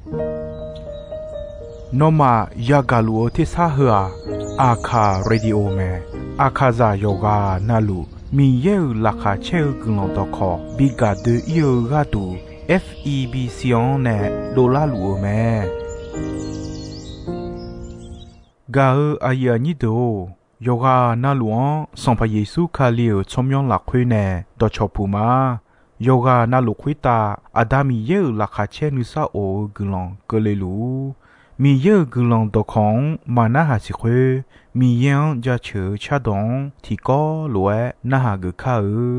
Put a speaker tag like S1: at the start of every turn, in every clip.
S1: นอมายากาลูที่ซาเหืออาคาเรดิโอเมอาคาซาโยกานาลูมีเยอลักคาเชลกุลองตอคอบิกาเดเยกาตู FEB ซิออนเนโดลาลูเมกาอายานิโดโยกานาลูอสัมพเยซูคาลิโอชมยองลักคุยเนดอชอปูมาโยกานาลูคุยตาอาดามีเยอลักคาเชนุซาโอกุลองเกเลลูมีเยอะกุลองตอของมานาหาสิเควมียังจะเชื่อชาดงที่ก็รวยนาหากข้า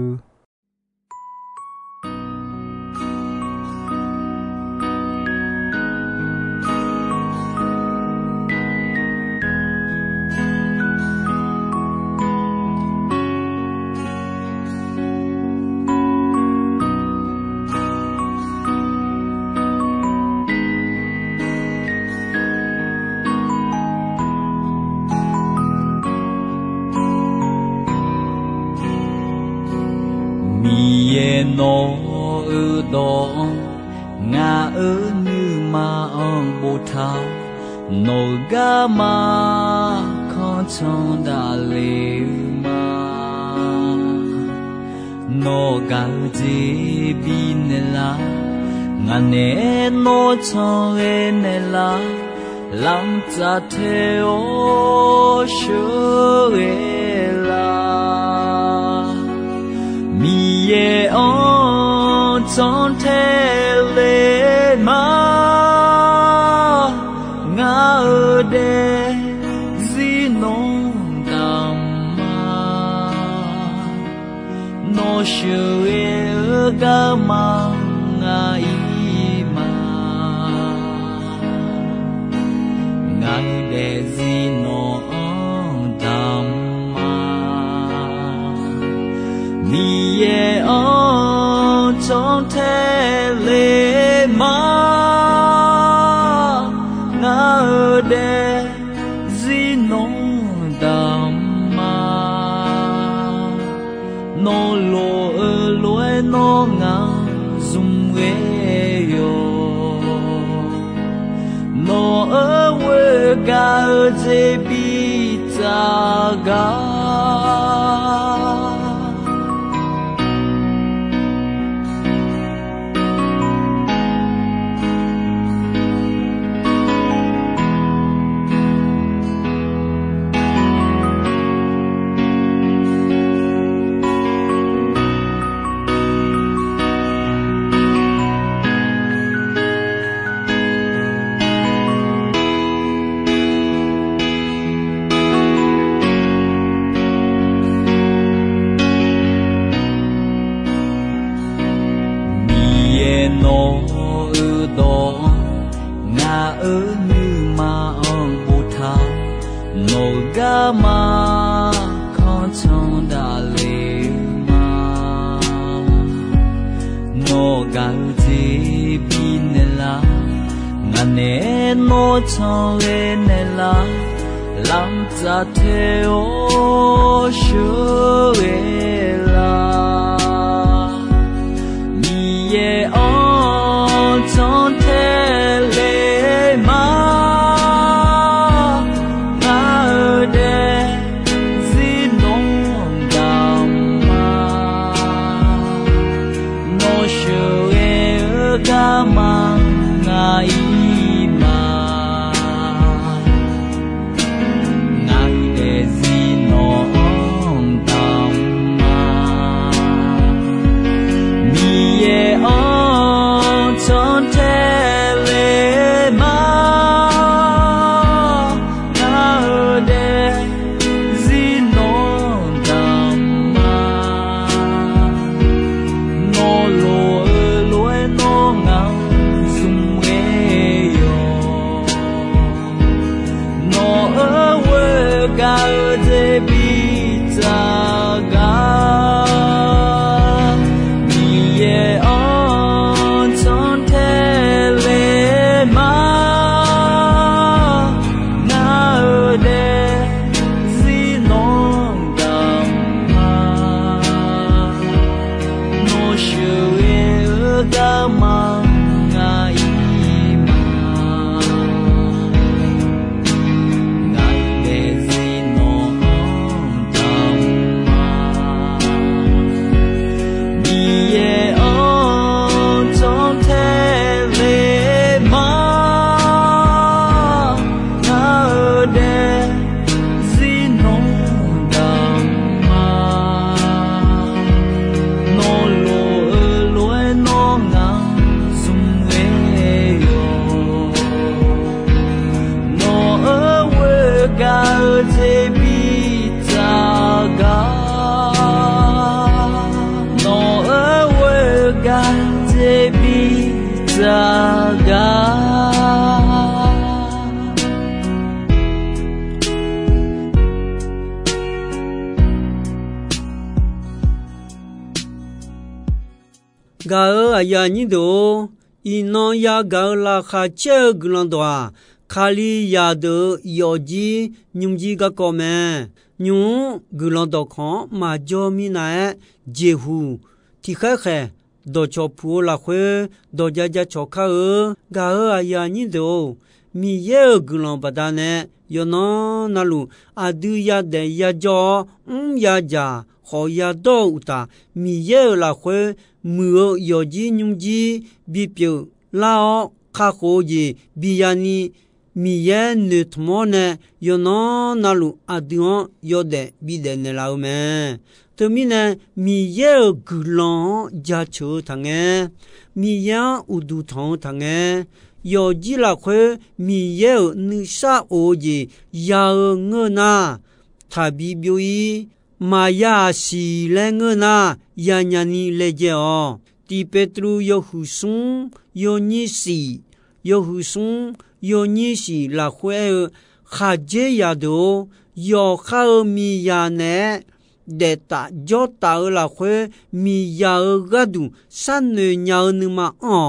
S2: โนดองงานือมาบูทาโนกามาขอชงดาเลมาโนกาจีบีเนลางาเนโนชงเอเนลาลังจะเทโอชูเอลามีเยอจอนเทเลมาငါတဲ့ဇီနုံတမ္မာနောရှေကမငါဤမာငါတဲ့ဇီနုံတမ္မာမိရဲ့အောင်จอนเทเลมาငါတဲ့ဇီနုံတမ္မာနောလိုလွယ်နောငါဇုံဝဲယောနောဝဲကဂျေပီတာကมาขอชงดาเลมาโนกาจีบีเนลางาเนโนชงเอเนลาลังจะเทโอชูเอลามีเยอจอนเทเลมามีเยออนจอนเท
S3: 嘎呀你都一弄呀嘎啦哈这个人多卡里呀的有机你几个哥们你个人多看嘛就米那结婚提开开多超普拉会多家家超卡嘎呀你都米也个人不大呢有那路啊对呀的呀叫呀家好呀多的米也拉会莫有机你几比表老卡好的比呀你米也女他妈呢有那路啊对有的比的那老们对面呢米也个人家车堂诶米也有都堂堂诶有几拉会米也女啥哦的呀我那他比表伊玛雅西来我那呀呀你来接哦第ペトロ有胡松有你西有胡松有你西拉会哈杰呀都有哈米呀呢de ta jo ta la khwe mi ya ga du san ne nya ne ma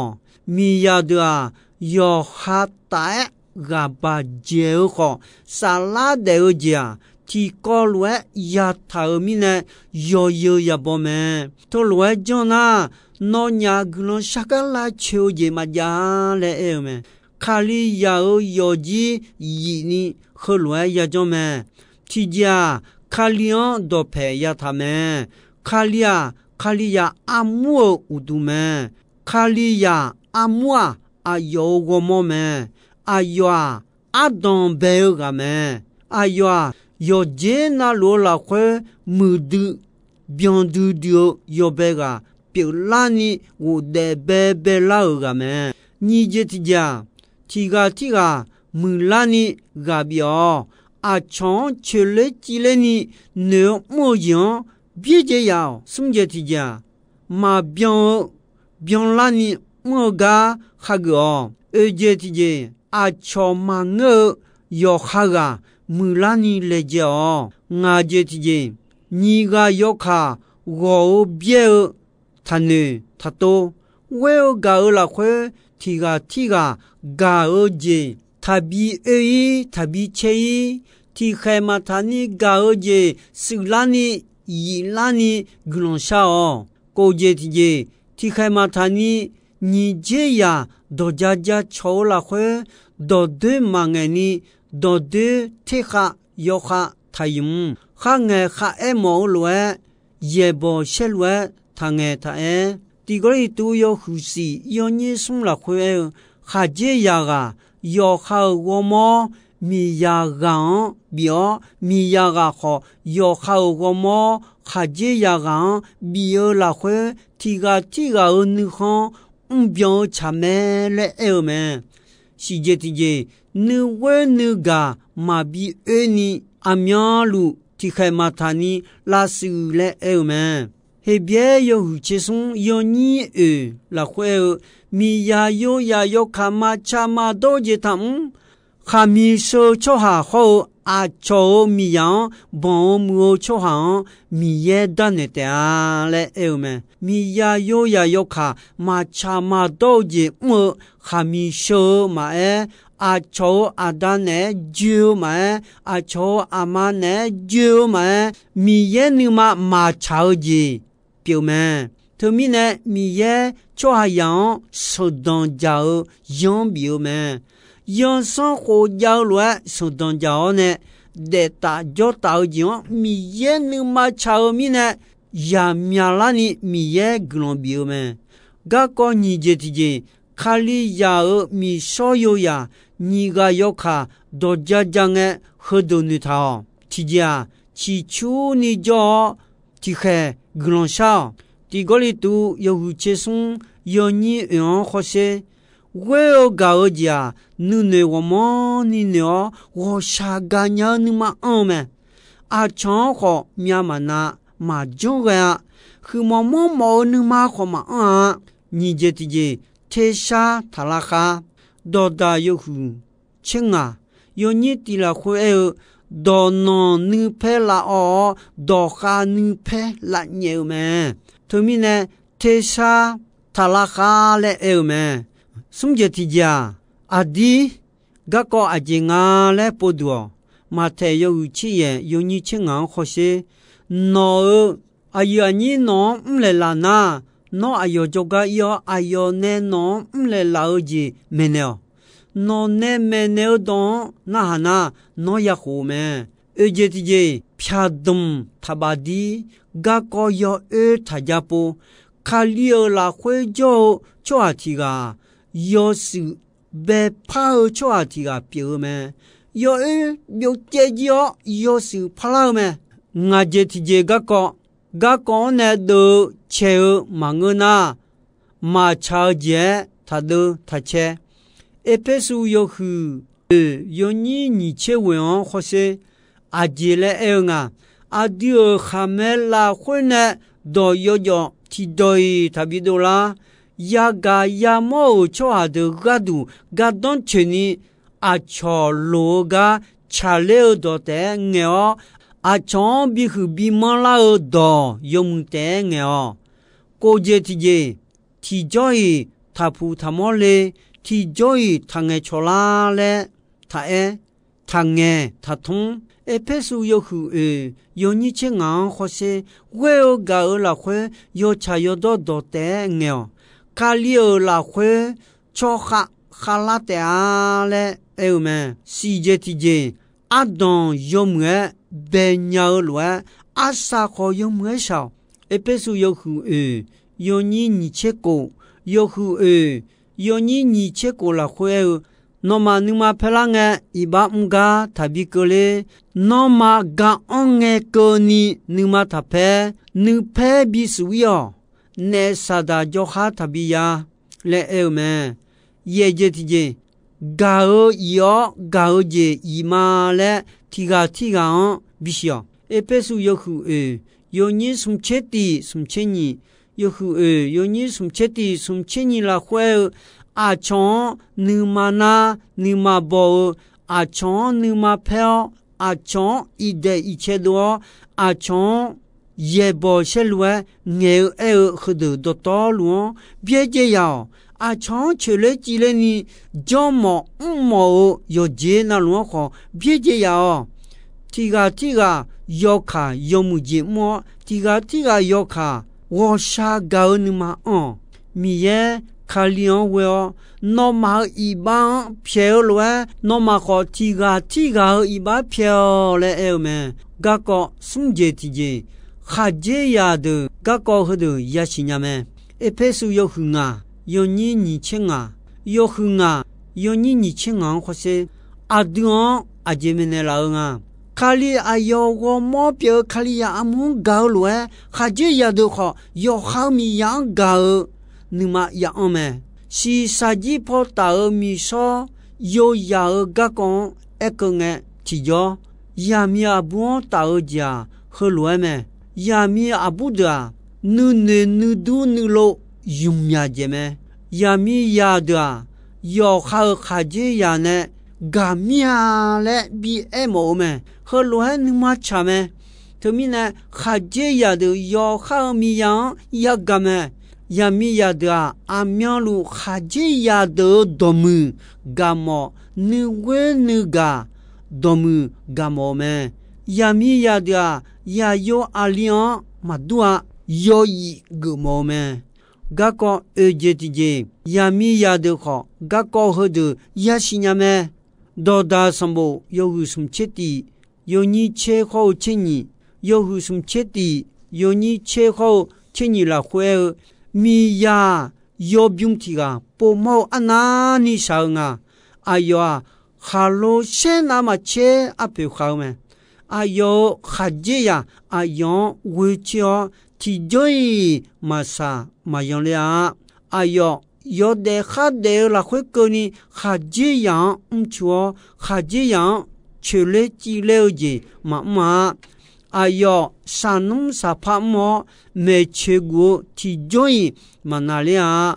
S3: mi ya da yo ha ta ga ba je kho sa la de ja ti ko lwe ya ta mi ne yo ya bo me to lwe jo na no nya glo shaka la chu je ma ja le e me khali ya yo ji yi ni kho lwe ya jo me ti ja卡里昂多培养他们，卡里亚阿姆乌杜们，卡里亚阿姆啊有我们，有阿东贝尔个们，有杰那罗拉会木的，边度的有别个，表拉尼我的贝拉个们，你这提家，提个木拉尼个表。啊，长出来几来呢？那模样别这样，什么提家？嘛边拉呢？么个哈个？这提家啊，长嘛我要哈个，么拉呢来着？我这提家，你个要卡我别他呢？他都我要搞了会提个搞这。他比他比切提开嘛他你搞je是拉你一拉你格隆啥哦高je提开嘛他你这呀多家家抽了会多对嘛个你多对提哈有哈他用哈个哈毛乱也不些乱他个他第个里都有呼吸有你送了会哈这呀个有哈我么米呀港表米呀个好有哈我么哈这呀港表了会提个你好表查没来me si je ti ni we ni ga ma bi ni amya lu ti khai ma tha ni la su le me he bie yo hu che sung yo ni la khwe mi ya yo kha ma cha ma do je tham kha mi so cho ha ho a cho mi yang bon mu cho ha mi ye da ne ta le me mi ya yo kha ma cha ma do je mu kha mi so ma a cho a da ne ju ma a cho a ma ne ju ma mi ye ni ma cha ji biểu me thứ mi ne mi ye cho ha yang so don jiao yong biểu me yong san ho jiao lue so don jiao ne de ta jo tao jiao mi ye ni ma chao mi ne ya mia la ni mi ye glon biểu me ga ko ni je ti je khali ya mi so yo ya ni ga yo kha do ja jang e ho do ni tha ti ja chi chu ni jo ti khe glon sha ti go li tu yo hu che sung yo ni en ho se we o ga o ja nu ne wo mo ni ne o wo sha ga nya ni ma on me a chon ho mya ma na ma jo ga hu mo ni ma ho ma a ni je ti je 贴沙塔拉哈，多大有乎？亲啊，有你的了会有多能女配啦哦，多哈女配啦牛们，后面呢贴沙塔拉哈嘞有们，什么体家？阿弟，个个阿姐啊嘞不多，马太有气眼，有你亲啊或些，喏，阿爷你喏唔来啦呐。no ayo joga yo ayo ne no mle laoji meneo no ne meneo don na hana no ya hu me ejetije phadum thabadi ga ko yo e thajapo khalio la khwe jo choati ga yo su be phao choati ga pyo me yo e yo je yo su phala me nga jetije ga ko ga ko ne do che manguna ma cha je ta do ta che epesu yo hu yo ni che wen ho se a je le e nga a dio khamela khone do yo ti doi ta bi do la ya ga ya mo cho a de ga du ga don che ni a cho lo ga cha le do te ngeo a chon bi hu bi man la do yong te ngeo cô je ti joy tha phu tha mo le ti joy thang e chola le tha e thang e tha thong e pesu yo hu yo ni che nga ho se we o ga o la khwe yo cha yo do te ngeo ka li o la khwe cho kha khala te a le e me si je ti adon yo mwe be nya o lo a sa ko yo mwe sao epesu yo hu yo ni che ko yo hu yo ni che ko la khwe no ma nu ma phela nge iba mga thabi ko le no ma ga onge ko ni nu ma tha phe nu phe bi su yo ne sada jo ha thabi ya le me ye je ti je ga o yo ga o je ima le ti ga on bi sio epesu yo hu yo ni sum che ni yo hu yo ni sum che ni la khwe a chon nu ma na nu ma bo a chon nu ma phe a chon i de i che do a chon ye bo she lue nge khu do to lu bie je ya a chon che le ji le ni jo mo yo je na lu kho bie je ya ti ga yo kha yo mu ji mo ti ga yo kha wo sha ga nu ma mi ye khalion we no ma i ba phe lo no ma kho ti ga i ba phe le e me ga ko sum je ti je kha je ya de ga ko hu de ya shi nya me e phe su yo hu nga yo ni chen nga yo hu nga yo ni chen nga kho se a duon a je me ne la nga khali ayo go mo pye khali ya amu ga lo kha je ya de kho yo kha mi ya ga nu ma ya me si sa ji po ta mi so yo ya ga kon e ko nge ti jo ya mi abu ta ja ho lo me ya mi abu da nu ne nu du nu lo yum ya je me ya mi ya da yo kha je ya ne ga mi le bi e mo me ho lo nu ma cha me to mi ne kha je ya de yo kha mi ya ga me ya mi ya da amyan lu kha je ya de do mu ga mo nu we nu ga do mu ga mo me ya mi ya da ya yo alian ma dua yo yi gu mo me ga ko e je ti je ya mi ya de kho ga ko ho de ya shi nya me do da sambo yo hu sum che ti yo ni che kho che ni yo hu sum che ti yo ni che kho che ni la khwe mi ya yo byung ti ga po mo ana ni sa nga ayo khalo she na ma che a pe kha me ayo khaje ya ayo we cho ti joi ma sa ma yon le ayo yo de kha de la khwe ko ni khaje ya chuo khaje ya chele chi le ji ma ayo sanum sa pha mo me che gu ti joi manalia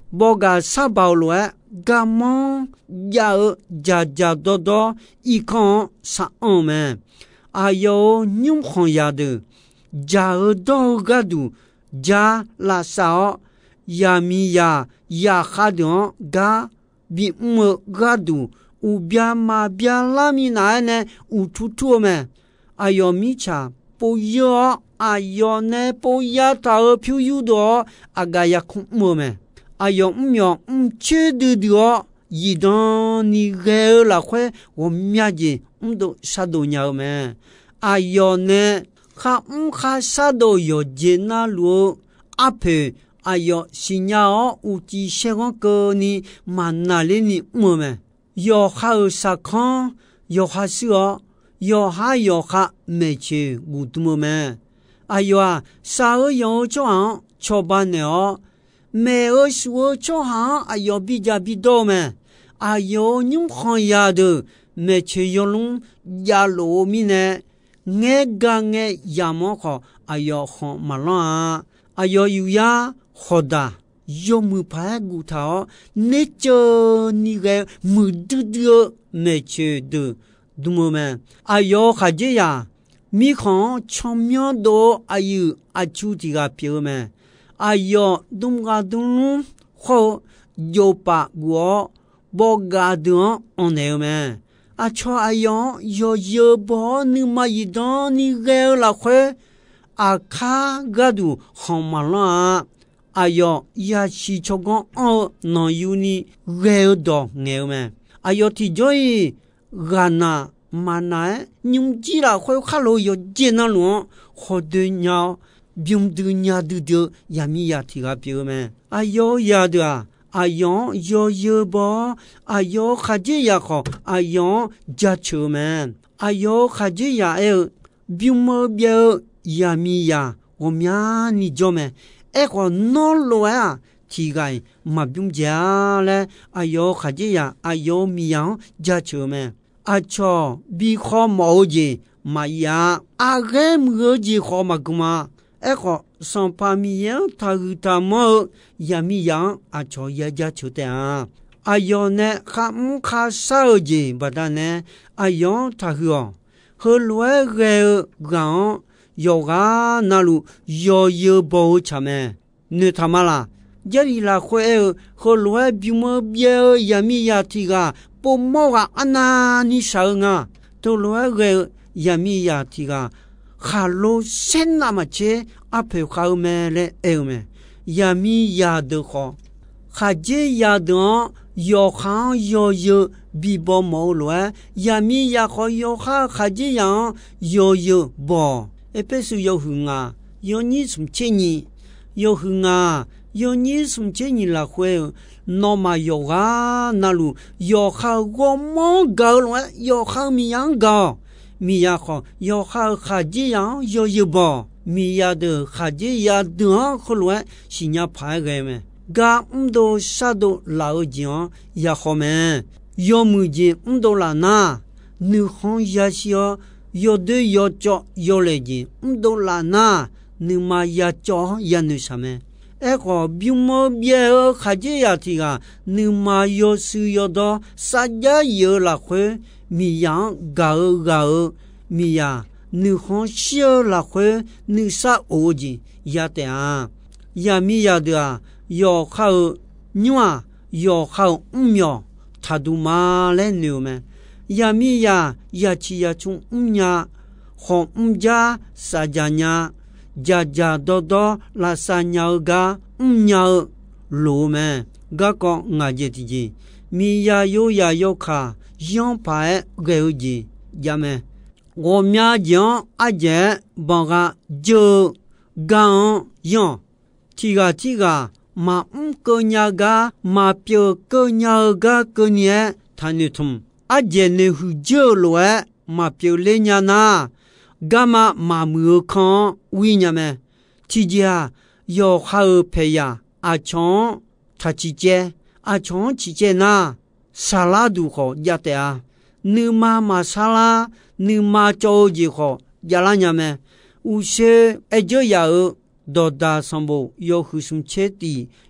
S3: ဘောကစပေါလွယ်ဂမွန်ယာဂျာဂျာဒဒဤခွန်စအောင်မဲအာယောညုံခွန်ရတဲ့ဂျာဒေါဂဒူဂျာလာဆောယာမီယာယာခါဒွန်ဂါဘီမဂါဒူဥဗျာမာဗျာလာမီနာနဲ့ဥထူထူမဲအာယောမီချာပိုယောအာယောနဲ့ပိုယာတာဖြူယူတော့အဂါယခုမိုမဲအာယောမြောချေဒူတော့ဤဒန်နီဂဲလာခွဲဝမြကြီးဒိုဆာဒိုညာမဲအာယောနဲ့ခါခါဆာဒိုယောဂျေနာလူအဖေအာယောစီညာဦးတီရှေကွန်ကောနီမနာလီနီမမဲယောခါဆာခွန်ယောခါစီယောဟာယောခမေချေဂူတမမဲအာယောစာယောချောင်းချောပနေမေအရှဝချောဟာအာယောဘီဂျာဘီဒိုမဲအာယောညုံခွန်ရတဲ့မေချေယောလုံးယာလိုမီနဲ့ငဲကငဲယာမောခအာယောခွန်မလွန်အာယောယူယာခေါ်တာယောမူဖာဂူထာနေချေနီကမူဒူဒူမေချေဒူဒူမမဲအာယောခကြေယာမိခွန်ချောင်းမြောတော့အာယူအချူတီကပြေမဲအာယောဒုံကဒုံခေါ်ယောပါဘောဘောဂါဒွန်အွန်နေမဲအချောအယောယောယောဘောနိမယီဒန်နိဂဲလာခွဲအခါဂဒူခေါမလာအယောယာရှိချောကွန်အောနော်ယူနီဂဲဒေါငဲမဲအယောတီဂျိုယီဂါနာမနာညုံကြည့်လာခွဲခါလိုယောဂျေနလွန်ခေါ်ဒညောbyum du nya du du yami ya thi ga pyo me ayo ya da ayon yo yo bo ayo khaje ya kho ayon ja chu man ayo khaje ya byum mo byo yami ya wo mya ni jo me e kho no lo ya thi ga ma byum ja le ayo khaje ya ayo mi yang ja chu me acho bi kho mo ji ma ya a ge mo ji kho ma kuma e kho son pamiye taguta mo yami yang a cho ya ja chu te a ayo ne kham kha sa ji badane ayon ta hu ho lwe ge ga yo ga na lu yo yo bo cha me ne thamala jeri la khwe ho lwe bi mo bie yami ya ti ga po mo ga ana ni sa nga to lwe ge yami ya ti gaခါလိုစင်နာမချေအဖေခါမဲလေအဲမဲယာမီယာဒခေါခါဂျေယာဒယောခါယောယောဘီဘောမောလွယ်ယာမီယာခေါယောခါခါဂျေယာယောယောဘောအပစုယောဟုငါယောနီစမချေနီယောဟုငါယောနီစမချေနီလာခွဲနောမယောဂါနာလူယောခါဂောမောဂောလွယ်ယောခါမီယံဂောมียาขอยอข้าขาจียังยอยูบอมียาเดขาจียาเดือขลวยสิญาพายไงแม่กาโดซาโดลาวจียาขอแม่ยอมือจีโดลานานึขอนยาชิยอเดยอจ่อยอเลจีโดลานานึมายาจ่อยานึชาแม่เอขอบิวมอเบียขาจียาทีกานึมายอสุยอดอสัจญาเยละเขมียังกามียานึขอนเชื่อละเขนึซาโอจียาแต่ยามียาเดยอเข้าญัวยอเข้ามียถ้าดูมาเล่นอยู่แม่ยามียาชียาชุงญาของจาสาจญาจาจาดอลาสาญากาญาโลแม่กะก็งาเจติจีมียาโยคายังไปเกลจียาม่我们讲阿姐帮个就讲样提个嘛个伢个嘛表个伢个个年谈的通阿姐呢会就了嘛表嘞伢呐干嘛嘛没看为伢们提家要好培养阿强他去接阿强去接呐沙拉都好呀的啊你妈妈沙拉你妈做就好呀啦伢们有些就要多大上步要互相切地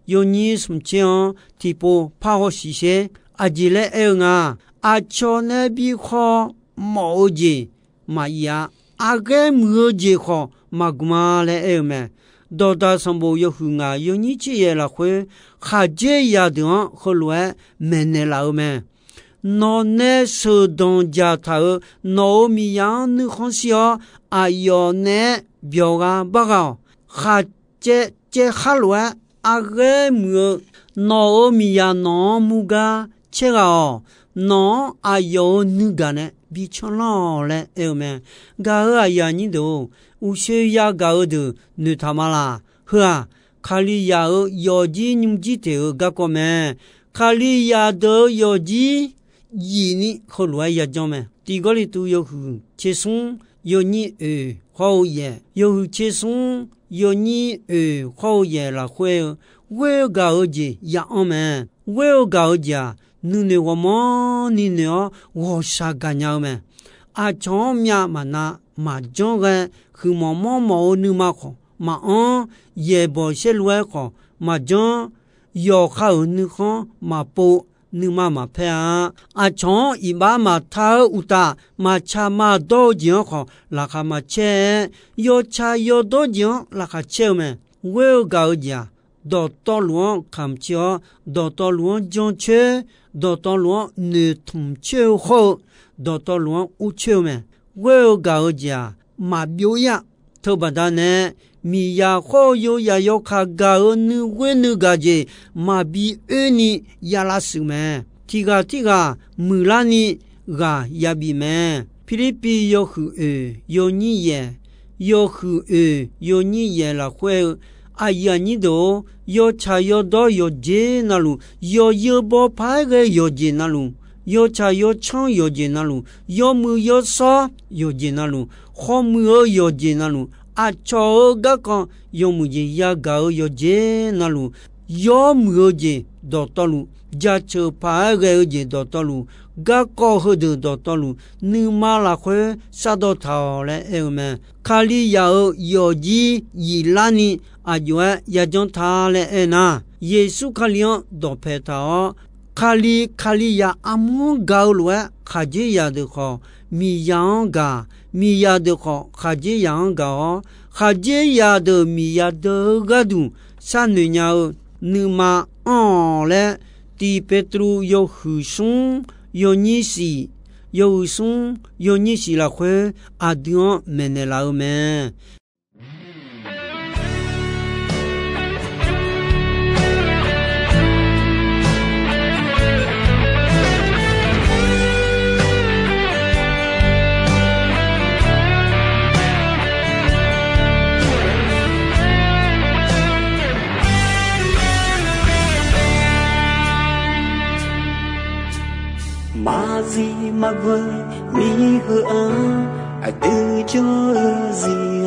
S3: 有你什么讲提波怕好西些阿吉来啊阿乔那比好毛节嘛呀阿个毛节好嘛古嘛来咩到达上部有户啊有你去也了会哈节呀的后来没呢了咩那呢手动家头那米样你好笑啊有呢表啊报告哈节哈来阿个么那米呀那么个切个那啊有你个呢比较老嘞咩个啊呀你都有些呀个的你他妈啦呵卡里呀有几你们几头个个咩卡里呀都有几一年后来也讲咩第个里都有切松有你好也有切松有你好也了会我个节呀咩我个节你我么你呢我啥干呀咩啊从面嘛那嘛讲个去毛你嘛好嘛也不些来好嘛讲要好你好嘛不你嘛拍啊从一把嘛他有大嘛cha嘛多钱好那个嘛切要cha要多钱那个切咩我个节到路看瞧到路讲车到路你通车好到路有车咩我个节嘛表呀头把他呢米呀好有呀要看个你我你个节嘛比你呀拉手咩提个木拉你个呀比咩菲律宾有有你也有有你也了会哎呀你都有茶有多有节那路有不拍个有节那路有茶有唱有节那路有木有烧有节那路好木有节那路啊炒个有木节呀个有节那路有木节到路家车拍个有节到路个高好的到路你妈啦会杀到头来咩卡里有节伊拉尼啊有也将他来那耶稣卡里到拍他卡里呀阿姆高了卡节呀的好米样个米呀的好卡节样个卡节呀的米呀的个度三女鸟你妈嘞第ペトロ有후송有尼西有松有尼西la会阿丁没呢老咩
S4: mà gì mà với mi hứa à từ cho gì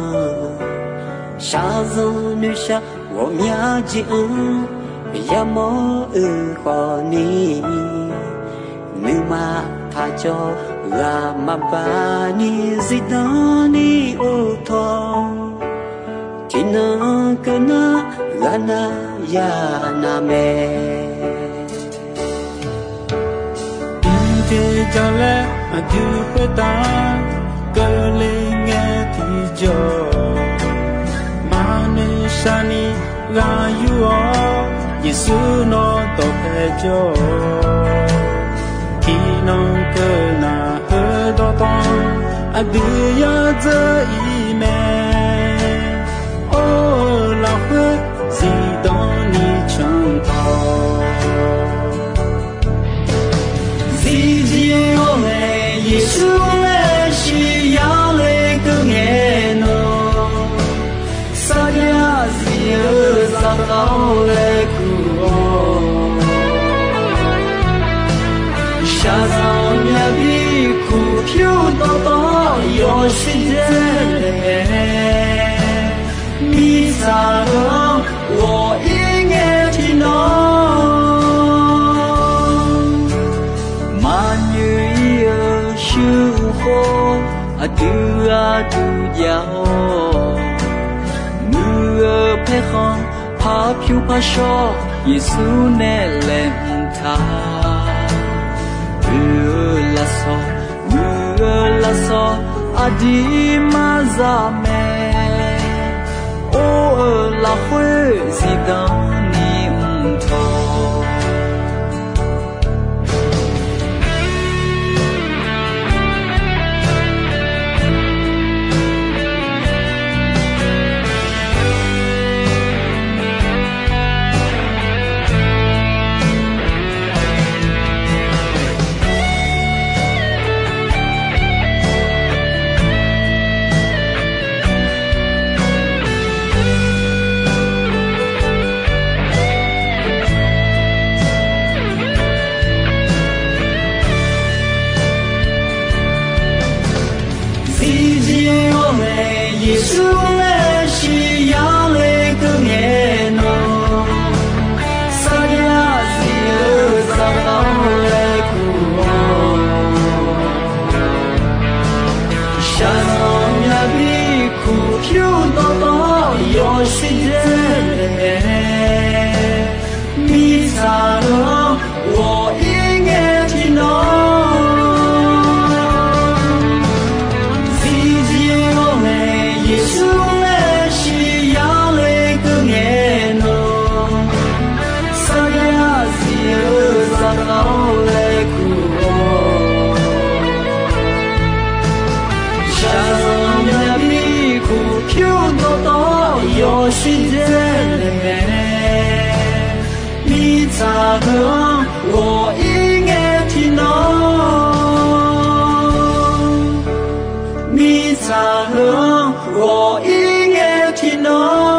S4: sa zo nu sa wo mya ji ya mo kho ni nu ma tha cho la ma ba ni zi da ni o tho ti na ka na la na ya na me
S5: cho lẽ tu phải ta cơ lên nghe thì cho mà nên sani là yêu Giêsu nó tổ phải cho khi nó cơ na hơi đo toan à đưa ya giờ ý mẹ ô là hơi gì đó ni chẳng thọ Giêsu lệ chỉ ya lệ cứ nghe nó sa ya Giêsu sa tao lệ cứ sa sao nhà bi khu phiêu to yo xin thế mi sa đó wo ý nghe thì nó tu giao mưa phê con
S2: 怕飘怕说耶稣那冷他拉索阿迪玛扎梅哦拉会西当你头耶稣来是要来个年哦，撒亚是撒到来苦哦，山上呀比苦秋多多有时间你咋了我应该听哦。有时间你咋个我应该听懂你咋个我应该听懂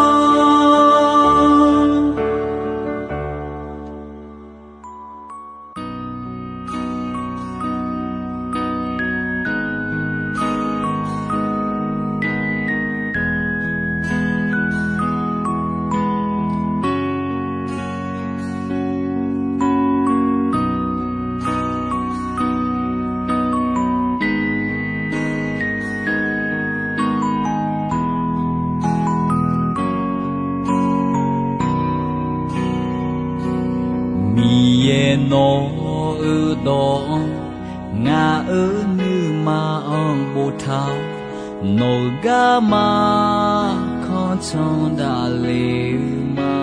S2: no do nga nu ma bo thao no ga ma khon chong da le ma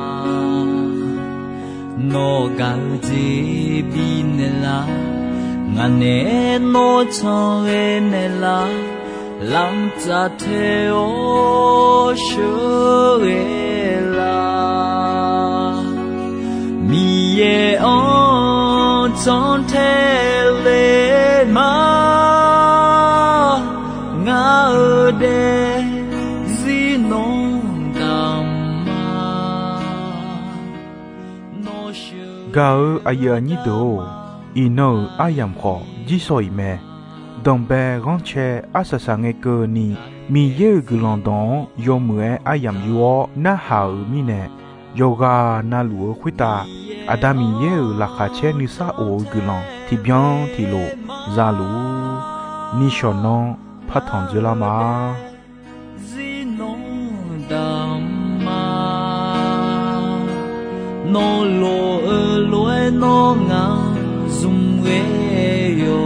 S2: no ga ji bi ne la nga ne no chong e ne la lam cha the o shu e la mi ye on chong the le ma nga de zi no dam ma no shu
S1: ga aya ni do ino ayam kho ji soi me dong be gon che asasa nge ko ni mi ye glon don yo mue ayam yo na ha mi ne yoga na luo khwita adami ye la kha che ni sa o glon ti bien ti lo za lu ni shonon phathon jela ma
S2: zi no dam ma no lo no nga zum we yo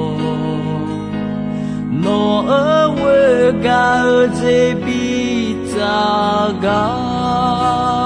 S2: no we ga je bi ta ga